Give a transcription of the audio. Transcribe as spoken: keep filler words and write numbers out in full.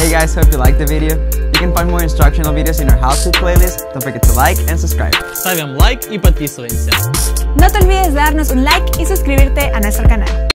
Hey guys, hope you liked the video. You can find more instructional videos in our how-to playlist. Don't forget to like and subscribe. Ставим лайк и подписываемся. No te olvides de darnos un like y suscribirte a nuestro canal.